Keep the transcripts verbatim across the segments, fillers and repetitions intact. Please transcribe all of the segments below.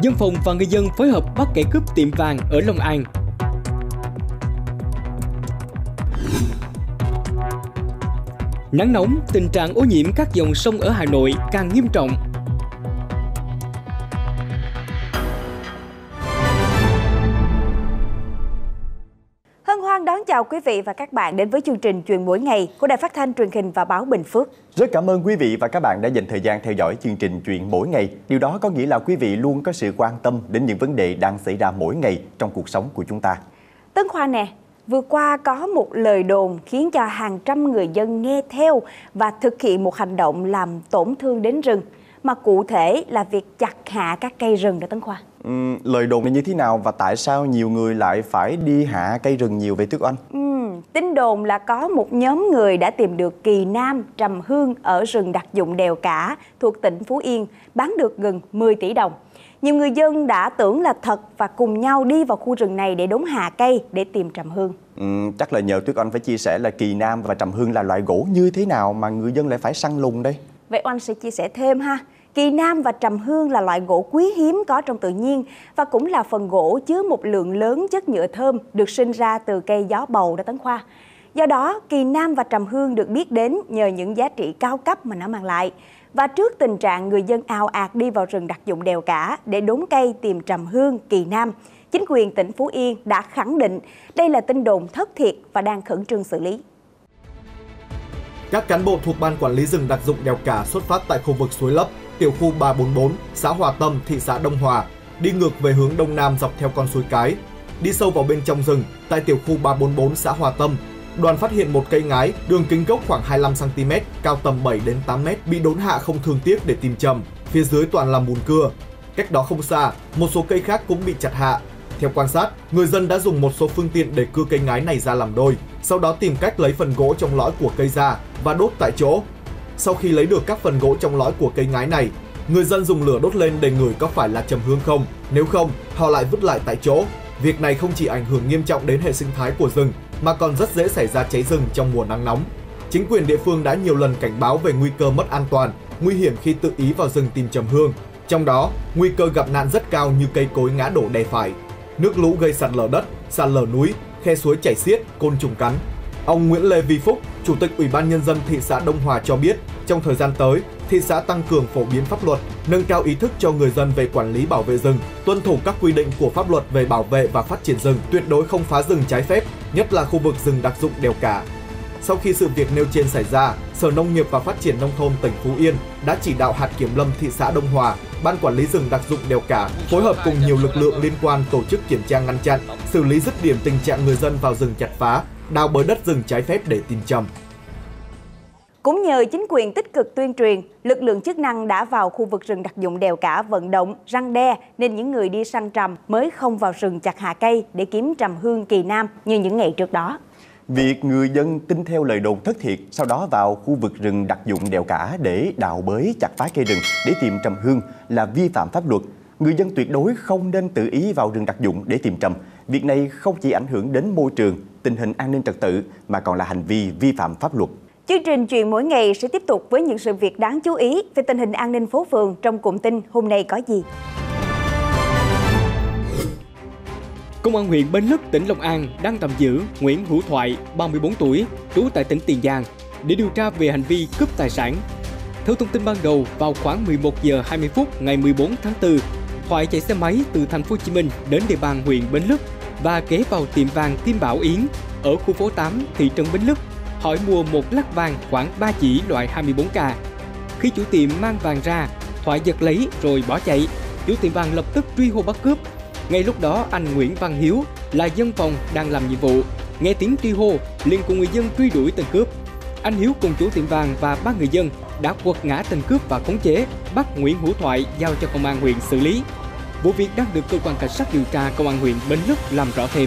Dân phòng và người dân phối hợp bắt kẻ cướp tiệm vàng ở Long An. Nắng nóng, tình trạng ô nhiễm các dòng sông ở Hà Nội càng nghiêm trọng. Hân hoan đón chào quý vị và các bạn đến với chương trình Chuyện Mỗi Ngày của Đài Phát thanh Truyền hình và Báo Bình Phước. Rất cảm ơn quý vị và các bạn đã dành thời gian theo dõi chương trình Chuyện Mỗi Ngày. Điều đó có nghĩa là quý vị luôn có sự quan tâm đến những vấn đề đang xảy ra mỗi ngày trong cuộc sống của chúng ta. Tấn Khoa nè, vừa qua có một lời đồn khiến cho hàng trăm người dân nghe theo và thực hiện một hành động làm tổn thương đến rừng, mà cụ thể là việc chặt hạ các cây rừng đó Tấn Khoa. Uhm, lời đồn này như thế nào và tại sao nhiều người lại phải đi hạ cây rừng nhiều vậy Tuyết Oanh? Uhm, tin đồn là có một nhóm người đã tìm được kỳ nam trầm hương ở rừng đặc dụng Đèo Cả thuộc tỉnh Phú Yên, bán được gần mười tỷ đồng. Nhiều người dân đã tưởng là thật và cùng nhau đi vào khu rừng này để đốn hạ cây để tìm trầm hương. Ừ, chắc là nhờ Tuyết Oanh phải chia sẻ là kỳ nam và trầm hương là loại gỗ như thế nào mà người dân lại phải săn lùng đây? Vậy Oanh sẽ chia sẻ thêm ha. Kỳ nam và trầm hương là loại gỗ quý hiếm có trong tự nhiên và cũng là phần gỗ chứa một lượng lớn chất nhựa thơm được sinh ra từ cây gió bầu đó Tấn Khoa. Do đó, kỳ nam và trầm hương được biết đến nhờ những giá trị cao cấp mà nó mang lại. Và trước tình trạng người dân ào ạt đi vào rừng đặc dụng Đèo Cả để đốn cây tìm trầm hương, kỳ nam, chính quyền tỉnh Phú Yên đã khẳng định đây là tin đồn thất thiệt và đang khẩn trương xử lý. Các cán bộ thuộc Ban Quản lý rừng đặc dụng Đèo Cả xuất phát tại khu vực Suối Lấp, tiểu khu ba bốn bốn, xã Hòa Tâm, thị xã Đông Hòa, đi ngược về hướng đông nam dọc theo con suối Cái. Đi sâu vào bên trong rừng, tại tiểu khu ba bốn bốn, xã Hòa Tâm, đoàn phát hiện một cây ngái, đường kính gốc khoảng hai mươi lăm xăng ti mét, cao tầm bảy đến tám mét, bị đốn hạ không thương tiếc để tìm trầm. Phía dưới toàn là mùn cưa. Cách đó không xa, một số cây khác cũng bị chặt hạ. Theo quan sát, người dân đã dùng một số phương tiện để cưa cây ngái này ra làm đôi, sau đó tìm cách lấy phần gỗ trong lõi của cây ra và đốt tại chỗ. Sau khi lấy được các phần gỗ trong lõi của cây ngái này, người dân dùng lửa đốt lên để ngửi có phải là trầm hương không. Nếu không, họ lại vứt lại tại chỗ. Việc này không chỉ ảnh hưởng nghiêm trọng đến hệ sinh thái của rừng, mà còn rất dễ xảy ra cháy rừng trong mùa nắng nóng. Chính quyền địa phương đã nhiều lần cảnh báo về nguy cơ mất an toàn, nguy hiểm khi tự ý vào rừng tìm trầm hương. Trong đó, nguy cơ gặp nạn rất cao như cây cối ngã đổ đè phải, nước lũ gây sạt lở đất, sạt lở núi, khe suối chảy xiết, côn trùng cắn. Ông Nguyễn Lê Vi Phúc, Chủ tịch Ủy ban Nhân dân thị xã Đông Hòa cho biết, trong thời gian tới, thị xã tăng cường phổ biến pháp luật, nâng cao ý thức cho người dân về quản lý bảo vệ rừng, tuân thủ các quy định của pháp luật về bảo vệ và phát triển rừng, tuyệt đối không phá rừng trái phép, nhất là khu vực rừng đặc dụng Đèo Cả. Sau khi sự việc nêu trên xảy ra, Sở Nông nghiệp và Phát triển Nông thôn tỉnh Phú Yên đã chỉ đạo hạt kiểm lâm thị xã Đông Hòa, Ban Quản lý rừng đặc dụng Đèo Cả phối hợp cùng nhiều lực lượng liên quan tổ chức kiểm tra ngăn chặn, xử lý dứt điểm tình trạng người dân vào rừng chặt phá, đào bới đất rừng trái phép để tìm trầm. Cũng nhờ chính quyền tích cực tuyên truyền, lực lượng chức năng đã vào khu vực rừng đặc dụng Đèo Cả vận động, răn đe nên những người đi săn trầm mới không vào rừng chặt hạ cây để kiếm trầm hương kỳ nam như những ngày trước đó. Việc người dân tin theo lời đồn thất thiệt, sau đó vào khu vực rừng đặc dụng Đèo Cả để đào bới chặt phá cây rừng để tìm trầm hương là vi phạm pháp luật. Người dân tuyệt đối không nên tự ý vào rừng đặc dụng để tìm trầm. Việc này không chỉ ảnh hưởng đến môi trường, tình hình an ninh trật tự mà còn là hành vi vi phạm pháp luật. Chương trình Chuyện Mỗi Ngày sẽ tiếp tục với những sự việc đáng chú ý về tình hình an ninh phố phường trong cụm tin hôm nay có gì. Công an huyện Bến Lức, tỉnh Long An đang tạm giữ Nguyễn Hữu Thoại, ba mươi bốn tuổi, trú tại tỉnh Tiền Giang để điều tra về hành vi cướp tài sản. Theo thông tin ban đầu, vào khoảng mười một giờ hai mươi phút ngày mười bốn tháng tư, Thoại chạy xe máy từ thành phố Hồ Chí Minh đến địa bàn huyện Bến Lức và ghé vào tiệm vàng Kim Bảo Yến ở khu phố tám, thị trấn Bến Lức, hỏi mua một lắc vàng khoảng ba chỉ loại hai mươi bốn ca. Khi chủ tiệm mang vàng ra, Thoại giật lấy rồi bỏ chạy. Chủ tiệm vàng lập tức truy hô bắt cướp. Ngay lúc đó, anh Nguyễn Văn Hiếu là dân phòng đang làm nhiệm vụ, nghe tiếng truy hô liền cùng người dân truy đuổi tên cướp. Anh Hiếu cùng chủ tiệm vàng và ba người dân đã quật ngã tên cướp và khống chế, bắt Nguyễn Hữu Thoại giao cho công an huyện xử lý. Vụ việc đang được cơ quan cảnh sát điều tra công an huyện Bến Lức làm rõ thêm.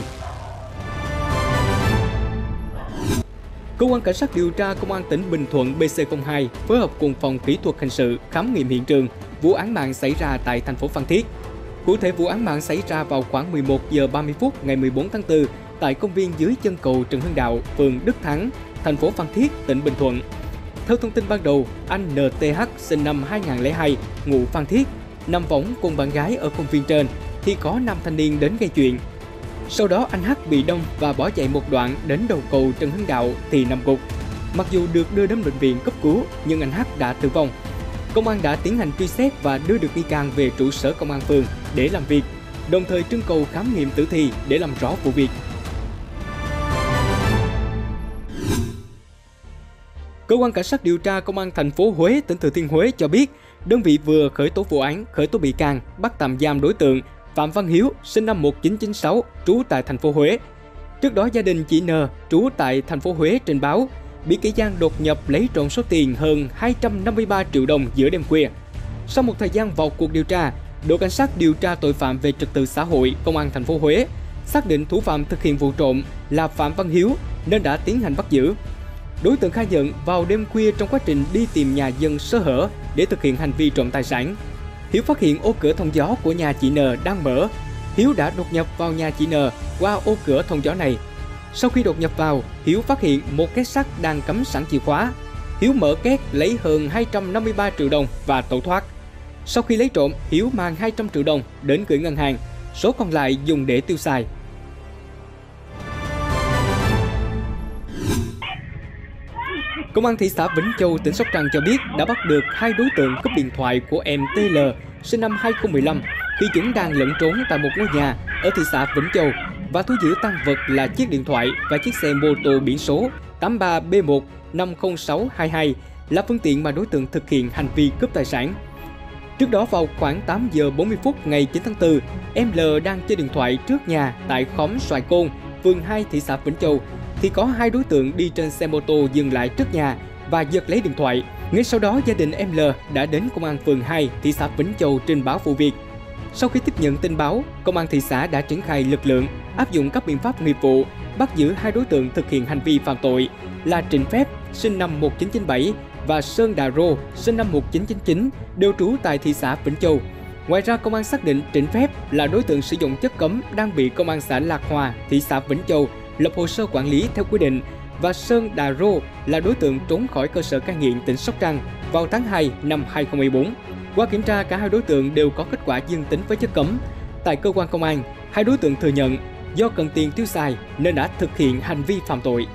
Cơ quan cảnh sát điều tra công an tỉnh Bình Thuận B C không hai phối hợp cùng phòng kỹ thuật hình sự khám nghiệm hiện trường vụ án mạng xảy ra tại thành phố Phan Thiết. Cụ thể, vụ án mạng xảy ra vào khoảng mười một giờ ba mươi phút ngày mười bốn tháng tư tại công viên dưới chân cầu Trần Hưng Đạo, phường Đức Thắng, thành phố Phan Thiết, tỉnh Bình Thuận. Theo thông tin ban đầu, anh N T H sinh năm hai nghìn không trăm lẻ hai, ngụ Phan Thiết, nằm võng cùng bạn gái ở công viên trên thì có nam thanh niên đến gây chuyện. Sau đó anh H bị đâm và bỏ chạy một đoạn đến đầu cầu Trần Hưng Đạo thì nằm gục. Mặc dù được đưa đến bệnh viện cấp cứu nhưng anh H đã tử vong. Công an đã tiến hành truy xét và đưa được nghi can về trụ sở công an phường để làm việc, đồng thời trưng cầu khám nghiệm tử thi để làm rõ vụ việc. Cơ quan cảnh sát điều tra công an thành phố Huế, tỉnh Thừa Thiên Huế cho biết, đơn vị vừa khởi tố vụ án, khởi tố bị can, bắt tạm giam đối tượng Phạm Văn Hiếu, sinh năm một nghìn chín trăm chín mươi sáu, trú tại thành phố Huế. Trước đó, gia đình chị N, trú tại thành phố Huế trình báo bị kẻ gian đột nhập lấy trộm số tiền hơn hai trăm năm mươi ba triệu đồng giữa đêm khuya. Sau một thời gian vào cuộc điều tra, đội cảnh sát điều tra tội phạm về trật tự xã hội công an thành phố Huế xác định thủ phạm thực hiện vụ trộm là Phạm Văn Hiếu nên đã tiến hành bắt giữ. Đối tượng khai nhận vào đêm khuya trong quá trình đi tìm nhà dân sơ hở để thực hiện hành vi trộm tài sản. Hiếu phát hiện ô cửa thông gió của nhà chị N đang mở. Hiếu đã đột nhập vào nhà chị N qua ô cửa thông gió này. Sau khi đột nhập vào, Hiếu phát hiện một két sắt đang cắm sẵn chìa khóa. Hiếu mở két lấy hơn hai trăm năm mươi ba triệu đồng và tẩu thoát. Sau khi lấy trộm, Hiếu mang hai trăm triệu đồng đến gửi ngân hàng, số còn lại dùng để tiêu xài. Công an thị xã Vĩnh Châu, tỉnh Sóc Trăng cho biết đã bắt được hai đối tượng cướp điện thoại của em T L sinh năm hai nghìn không trăm mười lăm khi chúng đang lẫn trốn tại một ngôi nhà ở thị xã Vĩnh Châu và thu giữ tang vật là chiếc điện thoại và chiếc xe mô tô biển số tám ba B một năm không sáu hai hai là phương tiện mà đối tượng thực hiện hành vi cướp tài sản. Trước đó vào khoảng tám giờ bốn mươi phút ngày chín tháng tư, em L đang chơi điện thoại trước nhà tại khóm Xoài Côn, phường hai, thị xã Vĩnh Châu thì có hai đối tượng đi trên xe mô tô dừng lại trước nhà và giật lấy điện thoại. Ngay sau đó, gia đình em L đã đến công an phường hai, thị xã Vĩnh Châu trình báo vụ việc. Sau khi tiếp nhận tin báo, công an thị xã đã triển khai lực lượng, áp dụng các biện pháp nghiệp vụ, bắt giữ hai đối tượng thực hiện hành vi phạm tội là Trịnh Phép, sinh năm một nghìn chín trăm chín mươi bảy và Sơn Đà Rô, sinh năm một nghìn chín trăm chín mươi chín, đều trú tại thị xã Vĩnh Châu. Ngoài ra, công an xác định Trịnh Phép là đối tượng sử dụng chất cấm đang bị công an xã Lạc Hòa, thị xã Vĩnh Châu lập hồ sơ quản lý theo quy định, và Sơn Đà Rô là đối tượng trốn khỏi cơ sở cai nghiện tỉnh Sóc Trăng vào tháng hai năm hai nghìn không trăm mười bốn. Qua kiểm tra, cả hai đối tượng đều có kết quả dương tính với chất cấm. Tại cơ quan công an, hai đối tượng thừa nhận do cần tiền tiêu xài nên đã thực hiện hành vi phạm tội.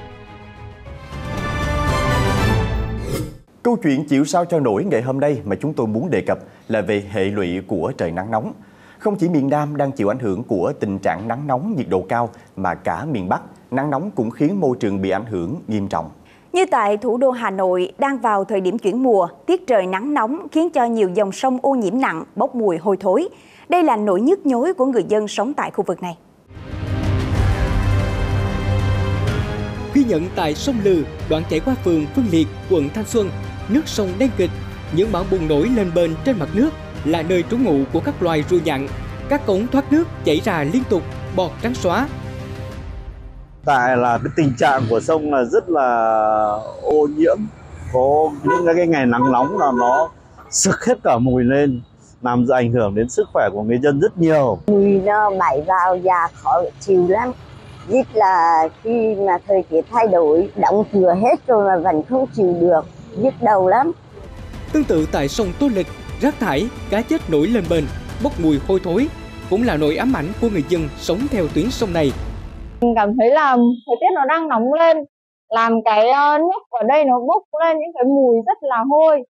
Câu chuyện chịu sao cho nổi ngày hôm nay mà chúng tôi muốn đề cập là về hệ lụy của trời nắng nóng. Không chỉ miền Nam đang chịu ảnh hưởng của tình trạng nắng nóng nhiệt độ cao mà cả miền Bắc, nắng nóng cũng khiến môi trường bị ảnh hưởng nghiêm trọng. Như tại thủ đô Hà Nội, đang vào thời điểm chuyển mùa, tiết trời nắng nóng khiến cho nhiều dòng sông ô nhiễm nặng, bốc mùi hôi thối. Đây là nỗi nhức nhối của người dân sống tại khu vực này. Ghi nhận tại sông Lừ, đoạn chảy qua phường Phương Liệt, quận Thanh Xuân, nước sông đen kịt, những bão bùng nổi lên bên trên mặt nước là nơi trú ngụ của các loài ruồi nhặn. Các cống thoát nước chảy ra liên tục, bọt trắng xóa. Tại là cái tình trạng của sông là rất là ô nhiễm, có những cái ngày nắng nóng là nó sực hết cả mùi lên, làm ảnh hưởng đến sức khỏe của người dân rất nhiều. Mùi nó bay vào da khó chịu lắm, nhất là khi mà thời tiết thay đổi, đóng cửa hết rồi mà vẫn không chịu được, nhức đầu lắm. Tương tự tại sông Tô Lịch, rác thải, cá chết nổi lên bền, bốc mùi hôi thối cũng là nỗi ám ảnh của người dân sống theo tuyến sông này. Mình cảm thấy là thời tiết nó đang nóng lên, làm cái nước ở đây nó bốc lên những cái mùi rất là hôi.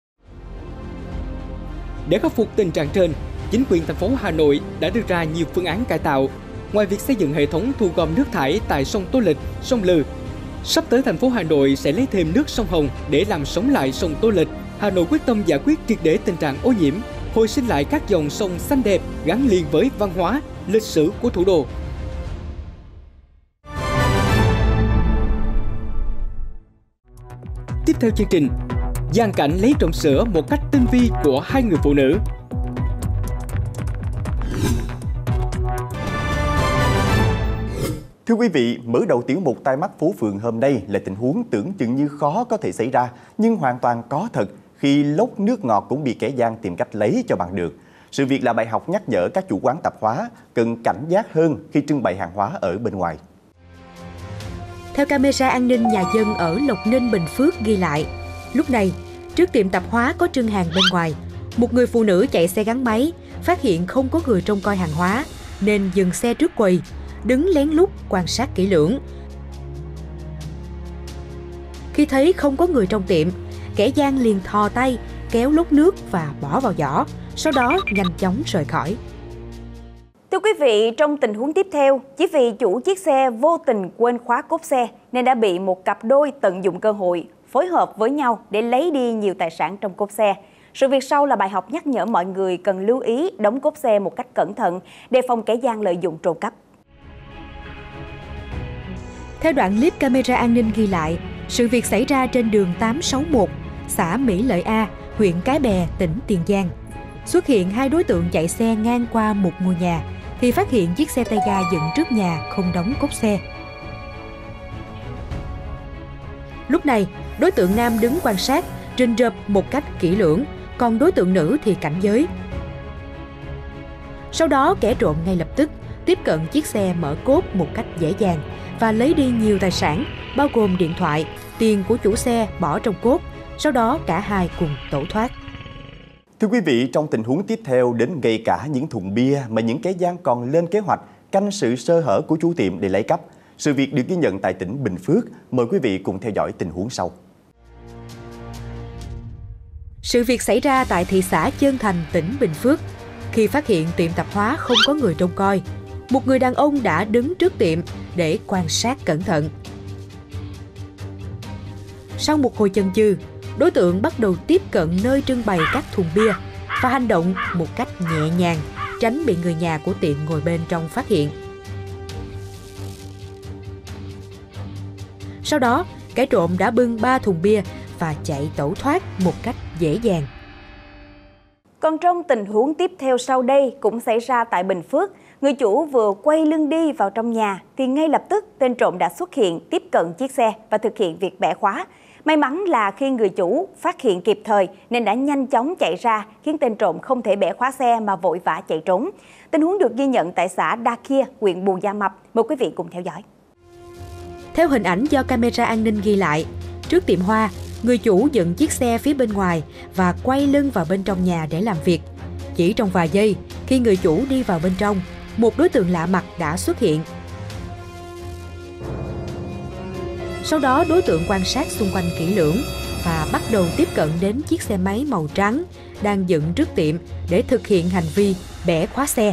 Để khắc phục tình trạng trên, chính quyền thành phố Hà Nội đã đưa ra nhiều phương án cải tạo. Ngoài việc xây dựng hệ thống thu gom nước thải tại sông Tô Lịch, sông Lừ, sắp tới thành phố Hà Nội sẽ lấy thêm nước sông Hồng để làm sống lại sông Tô Lịch. Hà Nội quyết tâm giải quyết triệt để tình trạng ô nhiễm, hồi sinh lại các dòng sông xanh đẹp gắn liền với văn hóa, lịch sử của thủ đô. Tiếp theo chương trình, gian cảnh lấy trộm sữa một cách tinh vi của hai người phụ nữ. Thưa quý vị, mở đầu tiểu mục Tai Mắt Phố Phường hôm nay là tình huống tưởng chừng như khó có thể xảy ra, nhưng hoàn toàn có thật khi lốc nước ngọt cũng bị kẻ gian tìm cách lấy cho bằng được. Sự việc là bài học nhắc nhở các chủ quán tạp hóa cần cảnh giác hơn khi trưng bày hàng hóa ở bên ngoài. Theo camera an ninh nhà dân ở Lộc Ninh, Bình Phước ghi lại, lúc này, trước tiệm tạp hóa có trưng hàng bên ngoài, một người phụ nữ chạy xe gắn máy, phát hiện không có người trông coi hàng hóa, nên dừng xe trước quầy, đứng lén lút quan sát kỹ lưỡng. Khi thấy không có người trong tiệm, kẻ gian liền thò tay, kéo lốc nước và bỏ vào giỏ, sau đó nhanh chóng rời khỏi. Thưa quý vị, trong tình huống tiếp theo, chỉ vì chủ chiếc xe vô tình quên khóa cốp xe nên đã bị một cặp đôi tận dụng cơ hội, phối hợp với nhau để lấy đi nhiều tài sản trong cốp xe. Sự việc sau là bài học nhắc nhở mọi người cần lưu ý đóng cốp xe một cách cẩn thận, đề phòng kẻ gian lợi dụng trộm cắp. Theo đoạn clip camera an ninh ghi lại, sự việc xảy ra trên đường tám sáu mốt, xã Mỹ Lợi A, huyện Cái Bè, tỉnh Tiền Giang. Xuất hiện hai đối tượng chạy xe ngang qua một ngôi nhà, thì phát hiện chiếc xe tay ga dựng trước nhà không đóng cốp xe. Lúc này, đối tượng nam đứng quan sát, rình rập một cách kỹ lưỡng, còn đối tượng nữ thì cảnh giới. Sau đó, kẻ trộm ngay lập tức tiếp cận chiếc xe mở cốp một cách dễ dàng và lấy đi nhiều tài sản, bao gồm điện thoại, tiền của chủ xe bỏ trong cốp, sau đó cả hai cùng tẩu thoát. Thưa quý vị, trong tình huống tiếp theo đến ngay cả những thùng bia mà những kẻ gian còn lên kế hoạch canh sự sơ hở của chủ tiệm để lấy cắp. Sự việc được ghi nhận tại tỉnh Bình Phước. Mời quý vị cùng theo dõi tình huống sau. Sự việc xảy ra tại thị xã Trơn Thành, tỉnh Bình Phước. Khi phát hiện tiệm tạp hóa không có người trông coi, một người đàn ông đã đứng trước tiệm để quan sát cẩn thận. Sau một hồi chần chừ, đối tượng bắt đầu tiếp cận nơi trưng bày các thùng bia và hành động một cách nhẹ nhàng, tránh bị người nhà của tiệm ngồi bên trong phát hiện. Sau đó, kẻ trộm đã bưng ba thùng bia và chạy tẩu thoát một cách dễ dàng. Còn trong tình huống tiếp theo sau đây cũng xảy ra tại Bình Phước, người chủ vừa quay lưng đi vào trong nhà thì ngay lập tức tên trộm đã xuất hiện, tiếp cận chiếc xe và thực hiện việc bẻ khóa. May mắn là khi người chủ phát hiện kịp thời nên đã nhanh chóng chạy ra, khiến tên trộm không thể bẻ khóa xe mà vội vã chạy trốn. Tình huống được ghi nhận tại xã Đa Kia, huyện Bù Gia Mập. Mời quý vị cùng theo dõi. Theo hình ảnh do camera an ninh ghi lại, trước tiệm hoa, người chủ dựng chiếc xe phía bên ngoài và quay lưng vào bên trong nhà để làm việc. Chỉ trong vài giây, khi người chủ đi vào bên trong, một đối tượng lạ mặt đã xuất hiện. Sau đó, đối tượng quan sát xung quanh kỹ lưỡng và bắt đầu tiếp cận đến chiếc xe máy màu trắng đang dựng trước tiệm để thực hiện hành vi bẻ khóa xe.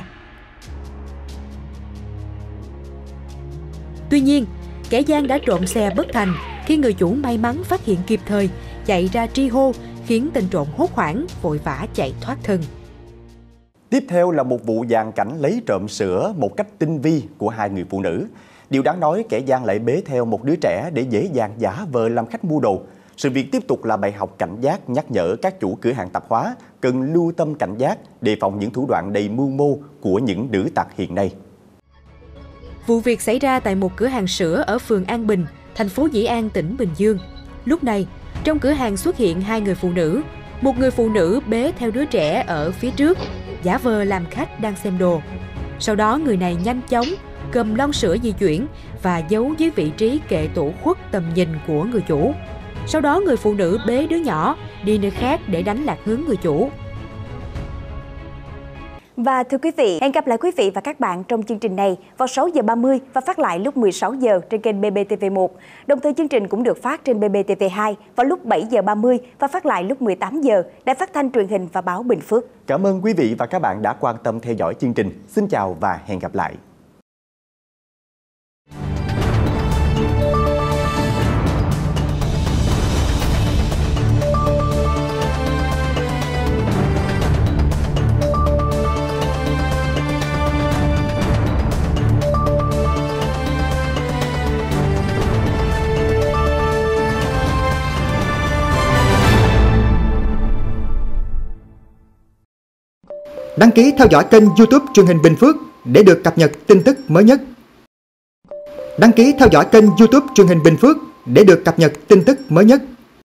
Tuy nhiên, kẻ gian đã trộm xe bất thành khi người chủ may mắn phát hiện kịp thời, chạy ra tri hô, khiến tên trộm hốt hoảng, vội vã chạy thoát thân. Tiếp theo là một vụ giàn cảnh lấy trộm sữa một cách tinh vi của hai người phụ nữ. Điều đáng nói, kẻ gian lại bế theo một đứa trẻ để dễ dàng giả vờ làm khách mua đồ. Sự việc tiếp tục là bài học cảnh giác nhắc nhở các chủ cửa hàng tạp hóa cần lưu tâm cảnh giác, đề phòng những thủ đoạn đầy mưu mô của những nữ tặc hiện nay. Vụ việc xảy ra tại một cửa hàng sữa ở phường An Bình, thành phố Dĩ An, tỉnh Bình Dương. Lúc này, trong cửa hàng xuất hiện hai người phụ nữ. Một người phụ nữ bế theo đứa trẻ ở phía trước, giả vờ làm khách đang xem đồ. Sau đó, người này nhanh chóng cầm lon sữa di chuyển và giấu dưới vị trí kệ tủ khuất tầm nhìn của người chủ. Sau đó, người phụ nữ bế đứa nhỏ đi nơi khác để đánh lạc hướng người chủ. Và thưa quý vị, hẹn gặp lại quý vị và các bạn trong chương trình này vào sáu giờ ba mươi và phát lại lúc mười sáu giờ trên kênh B B T V một. Đồng thời chương trình cũng được phát trên B B T V hai vào lúc bảy giờ ba mươi và phát lại lúc mười tám giờ, Đài Phát thanh Truyền hình và Báo Bình Phước. Cảm ơn quý vị và các bạn đã quan tâm theo dõi chương trình. Xin chào và hẹn gặp lại. Đăng ký theo dõi kênh YouTube Truyền hình Bình Phước để được cập nhật tin tức mới nhất. Đăng ký theo dõi kênh YouTube Truyền hình Bình Phước để được cập nhật tin tức mới nhất.